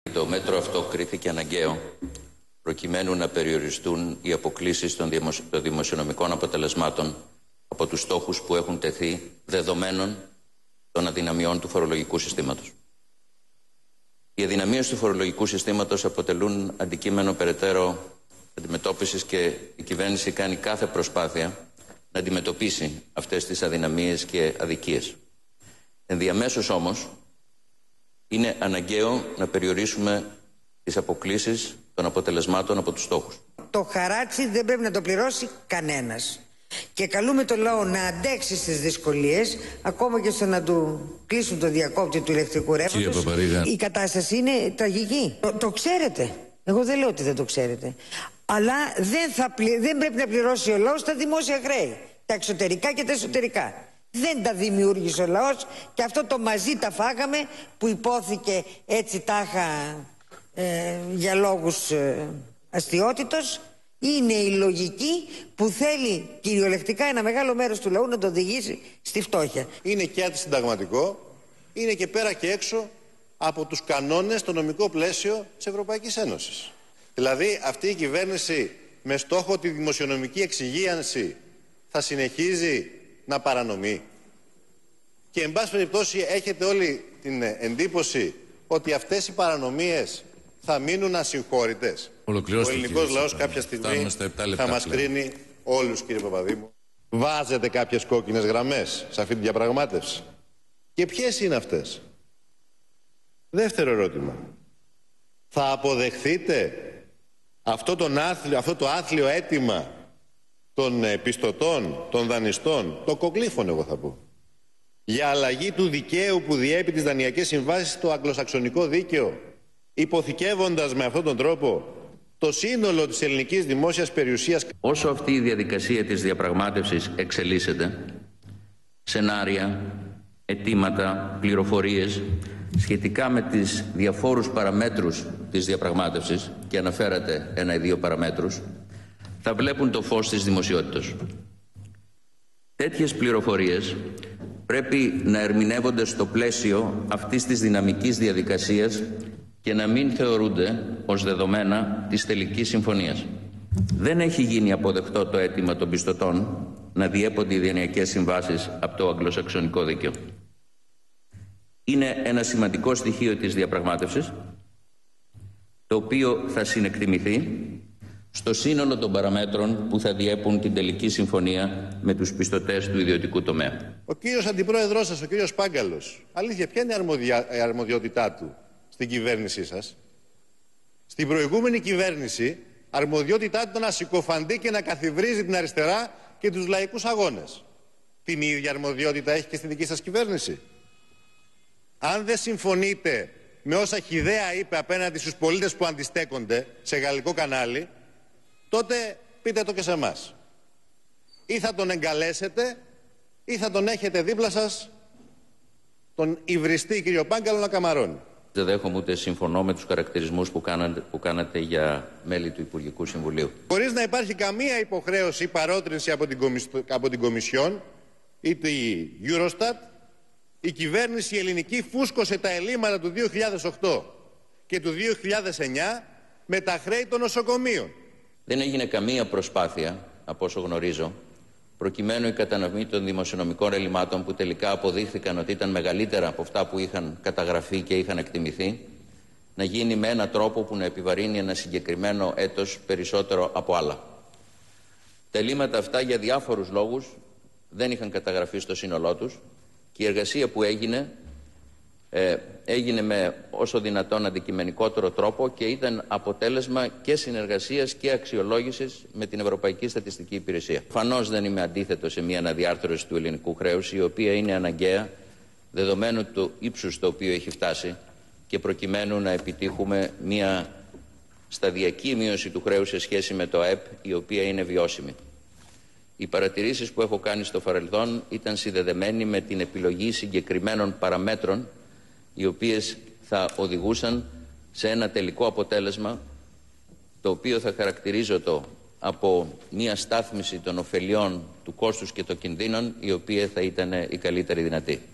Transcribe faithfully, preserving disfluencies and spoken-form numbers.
Το μέτρο αυτό κρίθηκε αναγκαίο προκειμένου να περιοριστούν οι αποκλίσεις των δημοσιονομικών αποτελεσμάτων από τους στόχους που έχουν τεθεί δεδομένων των αδυναμιών του φορολογικού συστήματος. Οι αδυναμίες του φορολογικού συστήματος αποτελούν αντικείμενο περαιτέρω αντιμετώπισης και η κυβέρνηση κάνει κάθε προσπάθεια να αντιμετωπίσει αυτές τις αδυναμίες και αδικίες. Ενδιαμέσως όμως είναι αναγκαίο να περιορίσουμε τις αποκλίσεις των αποτελεσμάτων από τους στόχους. Το χαράτσι δεν πρέπει να το πληρώσει κανένας. Και καλούμε το λαό να αντέξει στις δυσκολίες, ακόμα και στο να του κλείσουν το διακόπτη του ηλεκτρικού ρεύματος. Η κατάσταση είναι τραγική. Το, το ξέρετε. Εγώ δεν λέω ότι δεν το ξέρετε. Αλλά δεν, θα πλη... δεν πρέπει να πληρώσει ο λαός τα δημόσια χρέη. Τα εξωτερικά και τα εσωτερικά. Δεν τα δημιούργησε ο λαός και αυτό το μαζί τα φάγαμε που υπόθηκε έτσι τάχα ε, για λόγους ε, αστιότητος. Είναι η λογική που θέλει κυριολεκτικά ένα μεγάλο μέρος του λαού να το οδηγήσει στη φτώχεια. Είναι και αντισυνταγματικό, είναι και πέρα και έξω από τους κανόνες, το νομικό πλαίσιο της Ευρωπαϊκής Ένωσης. Δηλαδή αυτή η κυβέρνηση με στόχο τη δημοσιονομική εξυγίανση θα συνεχίζει να παρανομεί. Και εν πάση περιπτώσει έχετε όλη την εντύπωση ότι αυτές οι παρανομίες θα μείνουν ασυγχώρητες. Ο ελληνικός λαός κάποια στιγμή θα μας κρίνει όλους, κύριε Παπαδήμου. Βάζετε κάποιες κόκκινες γραμμές σε αυτή τη διαπραγμάτευση. Και ποιες είναι αυτές? Δεύτερο ερώτημα. Θα αποδεχθείτε αυτό, τον άθλιο, αυτό το άθλιο αίτημα των πιστωτών, των δανειστών, των κοκλήφων εγώ θα πω, για αλλαγή του δικαίου που διέπει τις δανειακές συμβάσεις στο αγγλοσαξονικό δίκαιο, υποθηκεύοντας με αυτόν τον τρόπο το σύνολο της ελληνικής δημόσιας περιουσίας? Όσο αυτή η διαδικασία της διαπραγμάτευσης εξελίσσεται, σενάρια, αιτήματα, πληροφορίες σχετικά με τις διαφόρους παραμέτρους της διαπραγμάτευσης, και αναφέρατε ένα ή δύο παραμέτρους, θα βλέπουν το φως της δημοσιότητας. Τέτοιες πληροφορίες πρέπει να ερμηνεύονται στο πλαίσιο αυτής της δυναμικής διαδικασίας και να μην θεωρούνται ως δεδομένα της τελικής συμφωνίας. Δεν έχει γίνει αποδεκτό το αίτημα των πιστωτών να διέπονται οι δανειακές συμβάσεις από το αγγλοσαξονικό δίκαιο. Είναι ένα σημαντικό στοιχείο της διαπραγμάτευσης, το οποίο θα συνεκτιμηθεί στο σύνολο των παραμέτρων που θα διέπουν την τελική συμφωνία με τους πιστωτές του ιδιωτικού τομέα. Ο κύριος αντιπρόεδρός σας, ο κύριος Πάγκαλος, αλήθεια, ποια είναι η αρμοδιά, η αρμοδιότητά του στην κυβέρνησή σας? Στην προηγούμενη κυβέρνηση αρμοδιότητά του ήταν να συκοφαντεί και να καθιβρίζει την αριστερά και τους λαϊκούς αγώνες. Την ίδια αρμοδιότητα έχει και στη δική σας κυβέρνηση? Αν δεν συμφωνείτε με όσα χυδαία είπε απέναντι στους πολίτες που αντιστέκονται σε γαλλικό κανάλι, τότε πείτε το και σε εμάς. Ή θα τον εγκαλέσετε ή θα τον έχετε δίπλα σας τον υβριστή κύριο Πάγκαλο να καμαρώνει. Δεν δέχομαι ούτε συμφωνώ με τους χαρακτηρισμούς που κάνατε, που κάνατε για μέλη του Υπουργικού Συμβουλίου. Χωρίς να υπάρχει καμία υποχρέωση ή παρότρινση από την, Κομισ... από την Κομισιόν ή τη Eurostat, η κυβέρνηση η ελληνική φούσκωσε τα ελλείμματα του δύο χιλιάδες οκτώ και του δύο χιλιάδες εννιά με τα χρέη των νοσοκομείων. Δεν έγινε καμία προσπάθεια, από όσο γνωρίζω, προκειμένου η κατανομή των δημοσιονομικών ελλημάτων, που τελικά αποδείχθηκαν ότι ήταν μεγαλύτερα από αυτά που είχαν καταγραφεί και είχαν εκτιμηθεί, να γίνει με έναν τρόπο που να επιβαρύνει ένα συγκεκριμένο έτος περισσότερο από άλλα. Τα ελλείμματα αυτά για διάφορους λόγους δεν είχαν καταγραφεί στο σύνολό τους και η εργασία που έγινε ε, έγινε με όσο δυνατόν αντικειμενικότερο τρόπο και ήταν αποτέλεσμα και συνεργασίας και αξιολόγησης με την Ευρωπαϊκή Στατιστική Υπηρεσία. Προφανώς δεν είμαι αντίθετο σε μια αναδιάρθρωση του ελληνικού χρέους, η οποία είναι αναγκαία δεδομένου του ύψους το οποίο έχει φτάσει και προκειμένου να επιτύχουμε μια σταδιακή μείωση του χρέους σε σχέση με το ΑΕΠ, η οποία είναι βιώσιμη. Οι παρατηρήσεις που έχω κάνει στο παρελθόν ήταν συνδεδεμένοι με την επιλογή συγκεκριμένων παραμέτρων, οι οποίες θα οδηγούσαν σε ένα τελικό αποτέλεσμα, το οποίο θα χαρακτηρίζεται από μια στάθμιση των ωφελιών του κόστους και των κινδύνων, η οποία θα ήταν η καλύτερη δυνατή.